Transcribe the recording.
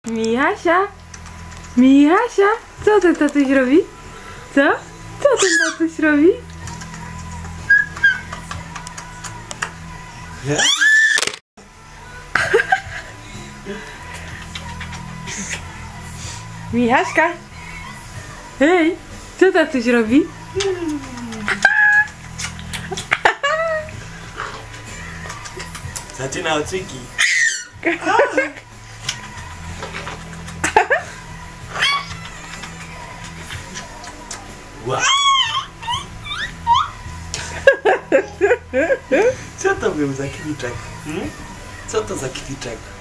Michasia? Michasia? Co ten tatuś robi? Co? Co ten tatuś robi? Michaśka? Hej, co tatuś robi? Zaczyna oczyki. Wow. Co to był za kwiczek? Co to za kwiczek?